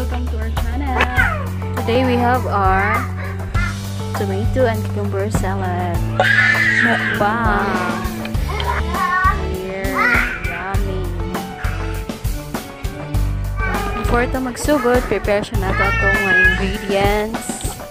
welcome to our channel. Today we have our tomato and cucumber salad. Mukbang. Here, yummy. Before ito magsugod, prepare siya na itong mga ingredients.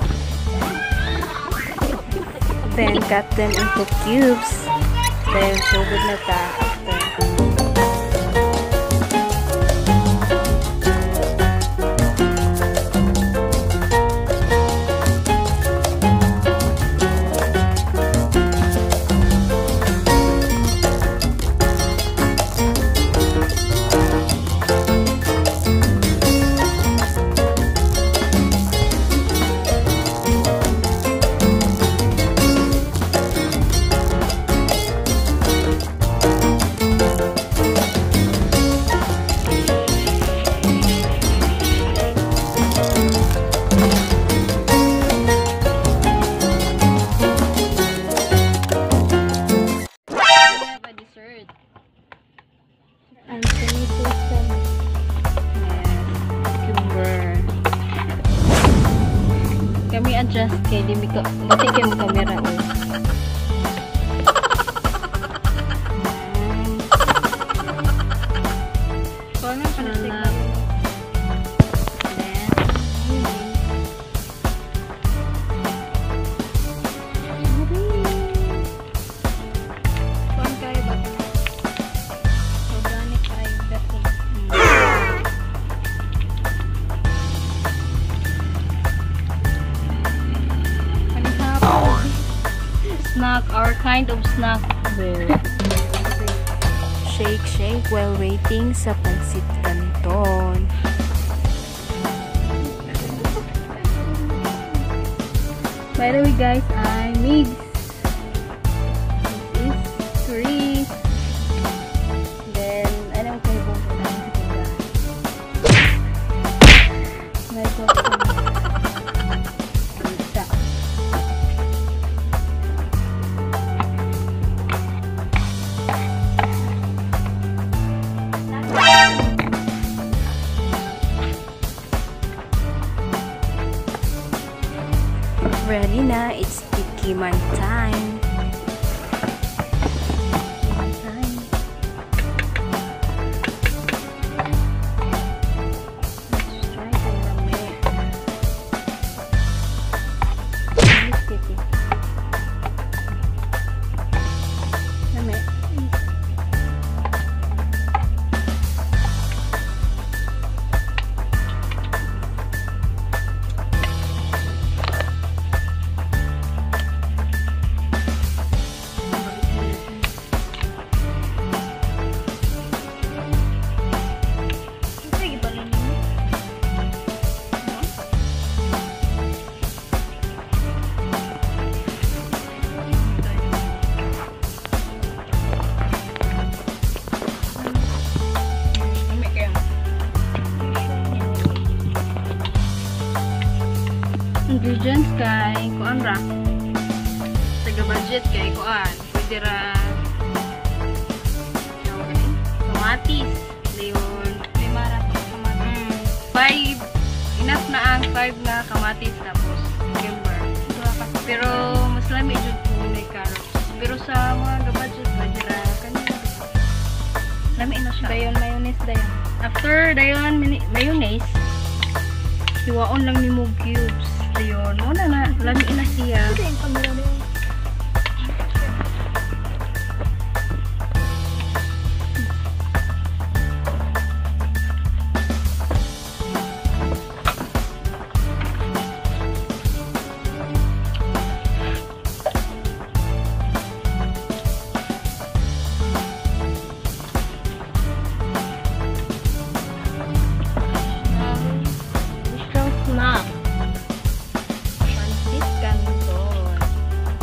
Then cut them into cubes. Then sugod na ta after. Kami adjust kay di mika bati kay mo camera o. Paano pa na signal? Snack, our kind of snack. Shake while waiting sa pansit canton. By the way guys, I'm Megz. This is Chris. Then, anong kayo po po namin sa tindahan? May po po. Ready na, it's sticky man time. Let's try the ramen. Ramen. Ingredients kay kuan ra. Taga budget kay kuan. Pwede ra kamatis, leon, lima ra kamatis. 5 enough na ang 5 na kamatis tapos cucumber. Pero mas lami jud kung may carrots. Pero sa mga budget pwede ra kanina. Lami na siya. Dayon mayonnaise dayon. After dayon mayonnaise, hiwaon lang nimo cubes. Ayun, muna na, lami na siya. Ito yung camera mo. Snack.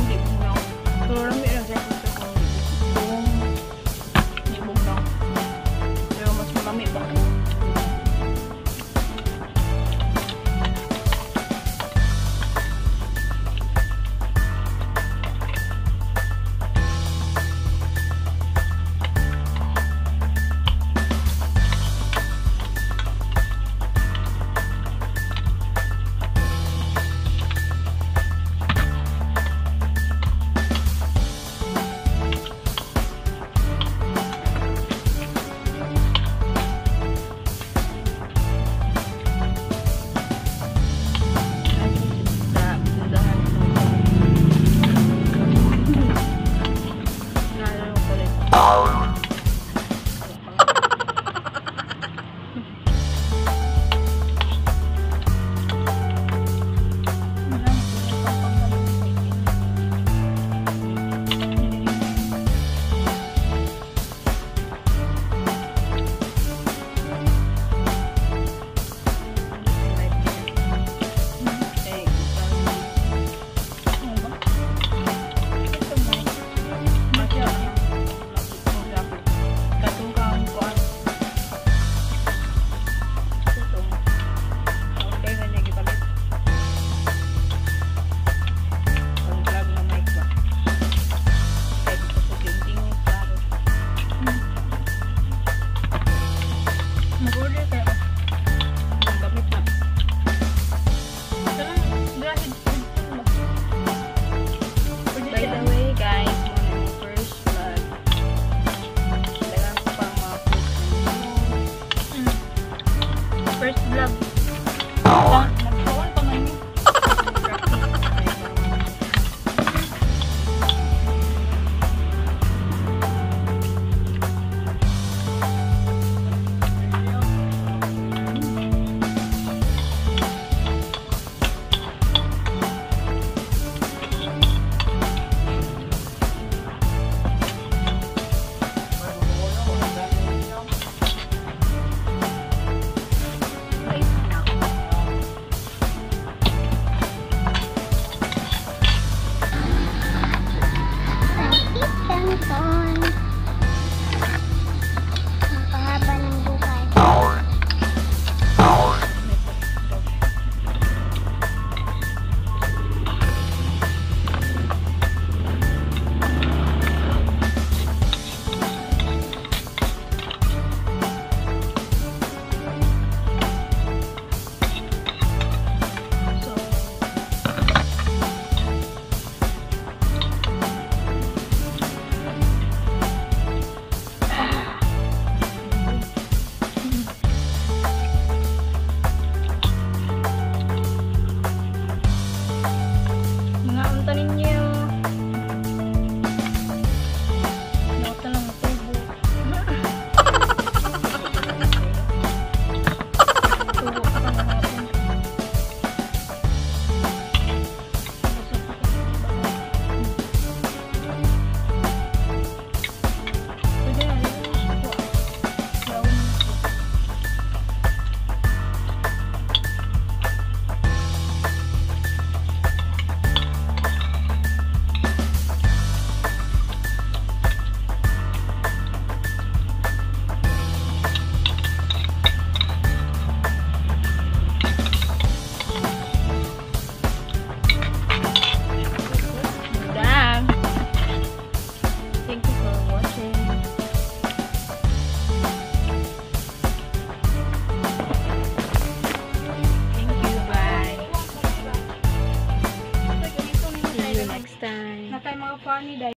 di bugnaw. Pero lami lang sa kung di bugnaw. Pero mas malami ba? First vlog. Nagkawan pa ngayon. Natay mga funny dahil